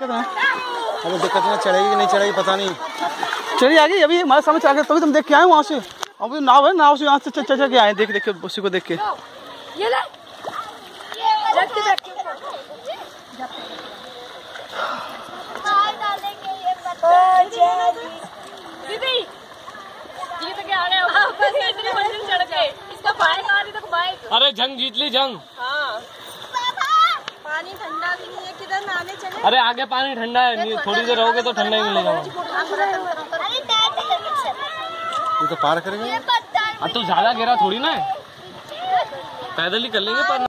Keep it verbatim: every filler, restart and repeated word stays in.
दिक्कत है? हमें दिक्कत नहीं, चढ़ेगी कि नहीं चढ़ेगी पता नहीं। चली आ गई अभी हमारे सामने चला गया, तभी तुम देख के आए वहाँ से। अभी नाव है, नाव से यहाँ से चल चल के आए, देख देख के उसी को देख के। ये ले दीदी, ये तो क्या आ रहे हो इतनी मंजिल चढ़ के, इसका बाइक आ रही तो बाइक। अरे जंग जीत ली जंग। हाँ पानी ठंडा भी नहीं है, किधर नहाने चले? अरे आगे पानी ठंडा है, थोड़ी देर रहोगे तो ठंडा ही मिलेगा। ये तो पार करेंगे। अब तो ज्यादा गहरा थोड़ी ना है, पैदल ही कर लेंगे पर